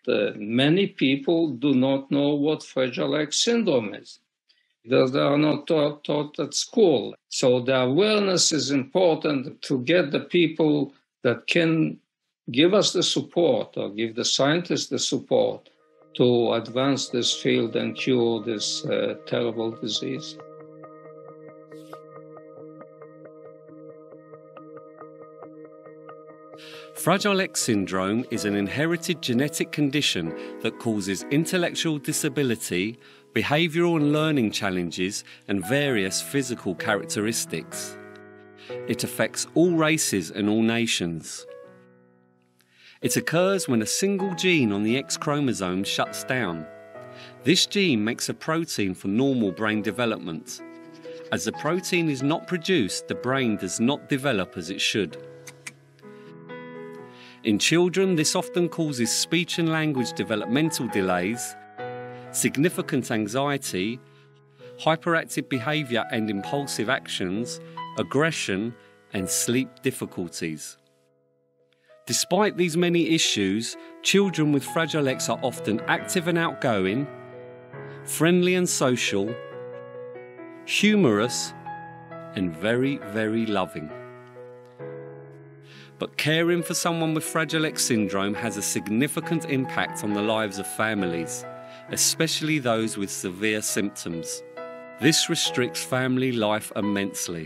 many people do not know what Fragile X syndrome is. They are not taught at school. So the awareness is important to get the people that can give us the support or give the scientists the support to advance this field and cure this terrible disease. Fragile X syndrome is an inherited genetic condition that causes intellectual disability, behavioural and learning challenges, and various physical characteristics. It affects all races and all nations. It occurs when a single gene on the X chromosome shuts down. This gene makes a protein for normal brain development. As the protein is not produced, the brain does not develop as it should. In children, this often causes speech and language developmental delays, significant anxiety, hyperactive behaviour and impulsive actions, aggression, and sleep difficulties. Despite these many issues, children with Fragile X are often active and outgoing, friendly and social, humorous, and very, very loving. But caring for someone with Fragile X syndrome has a significant impact on the lives of families, especially those with severe symptoms. This restricts family life immensely.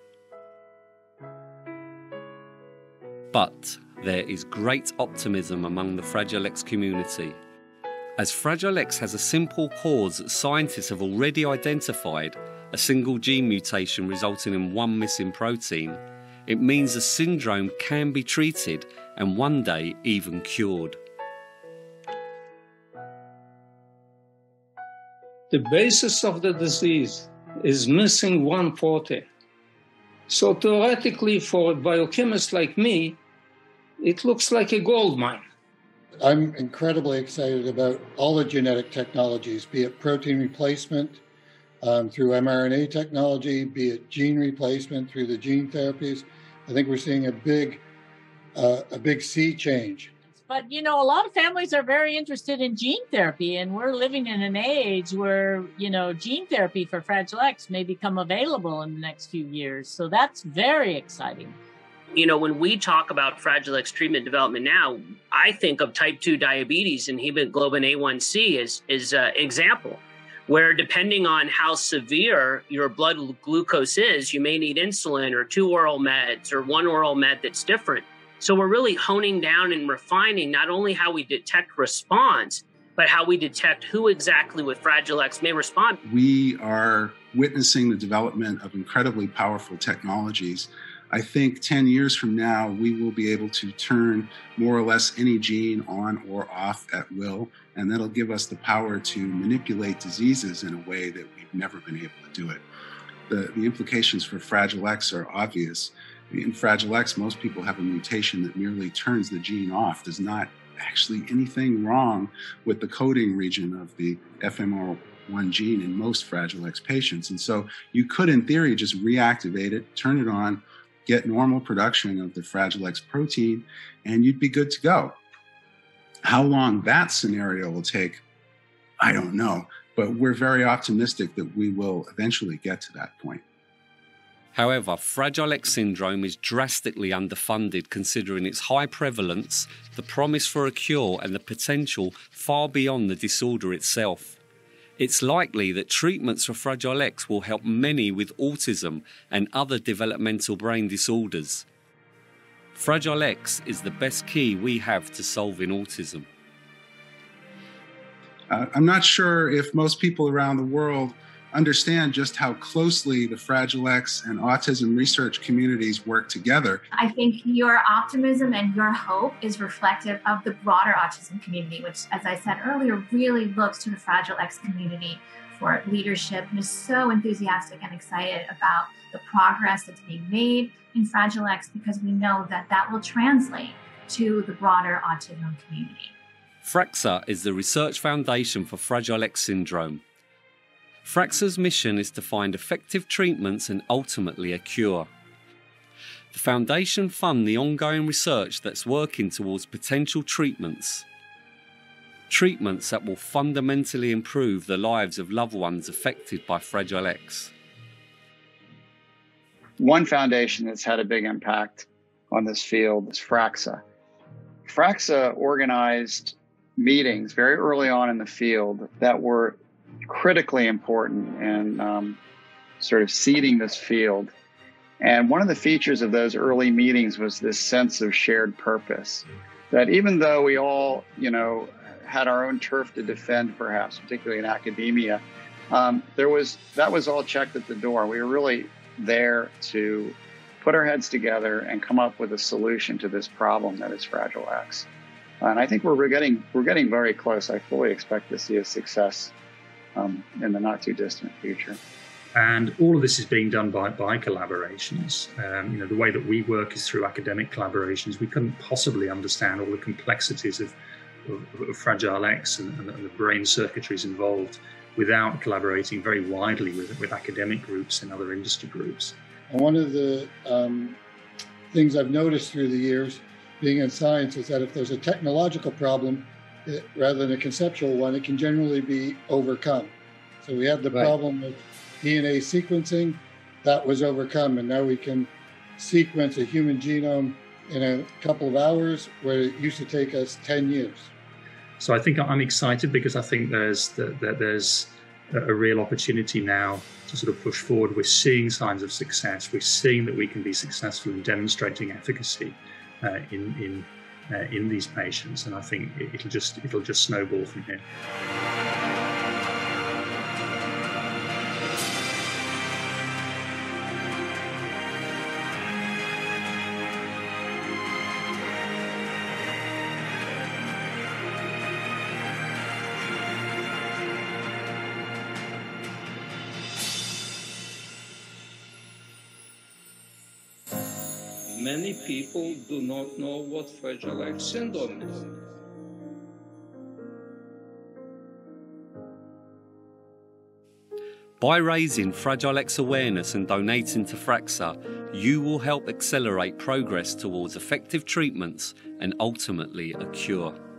But there is great optimism among the Fragile X community. As Fragile X has a simple cause that scientists have already identified, a single gene mutation resulting in one missing protein, it means the syndrome can be treated and one day even cured. The basis of the disease is missing one protein. So theoretically, for a biochemist like me, it looks like a gold mine. I'm incredibly excited about all the genetic technologies, be it protein replacement through mRNA technology, be it gene replacement through the gene therapies. I think we're seeing a big sea change. But, you know, a lot of families are very interested in gene therapy, and we're living in an age where, you know, gene therapy for Fragile X may become available in the next few years. So that's very exciting. You know, when we talk about Fragile X treatment development now, I think of type 2 diabetes and hemoglobin A1C as an example, where depending on how severe your blood glucose is, you may need insulin or 2 oral meds or 1 oral med that's different. So we're really honing down and refining not only how we detect response, but how we detect who exactly with Fragile X may respond. We are witnessing the development of incredibly powerful technologies. I think 10 years from now, we will be able to turn more or less any gene on or off at will, and that'll give us the power to manipulate diseases in a way that we've never been able to do it. The implications for Fragile X are obvious. In Fragile X, most people have a mutation that merely turns the gene off. There's not actually anything wrong with the coding region of the FMR1 gene in most Fragile X patients. And so you could, in theory, just reactivate it, turn it on, get normal production of the Fragile X protein, and you'd be good to go. How long that scenario will take, I don't know, but we're very optimistic that we will eventually get to that point. However, Fragile X syndrome is drastically underfunded considering its high prevalence, the promise for a cure, and the potential far beyond the disorder itself. It's likely that treatments for Fragile X will help many with autism and other developmental brain disorders. Fragile X is the best key we have to solving autism. I'm not sure if most people around the world understand just how closely the Fragile X and autism research communities work together. I think your optimism and your hope is reflective of the broader autism community, which, as I said earlier, really looks to the Fragile X community for leadership and is so enthusiastic and excited about the progress that's being made in Fragile X, because we know that that will translate to the broader autism community. FRAXA is the research foundation for Fragile X syndrome. FRAXA's mission is to find effective treatments and ultimately a cure. The foundation funds the ongoing research that's working towards potential treatments. treatments that will fundamentally improve the lives of loved ones affected by Fragile X. One foundation that's had a big impact on this field is FRAXA. FRAXA organized meetings very early on in the field that were critically important in sort of seeding this field. And one of the features of those early meetings was this sense of shared purpose, that even though we all, had our own turf to defend, perhaps, particularly in academia, that was all checked at the door. We were really there to put our heads together and come up with a solution to this problem that is Fragile X. And I think we're getting very close. I fully expect to see a success in the not too distant future. And all of this is being done by collaborations. The way that we work is through academic collaborations. We couldn't possibly understand all the complexities of Fragile X and the brain circuitries involved without collaborating very widely with academic groups and other industry groups. And one of the things I've noticed through the years being in science is that if there's a technological problem, rather than a conceptual one, it can generally be overcome. So we had the problem with DNA sequencing, that was overcome, and now we can sequence a human genome in a couple of hours where it used to take us 10 years. So I think I'm excited because I think there's a real opportunity now to sort of push forward. We're seeing signs of success. We're seeing that we can be successful in demonstrating efficacy in these patients, and I think it'll just snowball from here. Many people do not know what Fragile X syndrome is. By raising Fragile X awareness and donating to FRAXA, you will help accelerate progress towards effective treatments and ultimately a cure.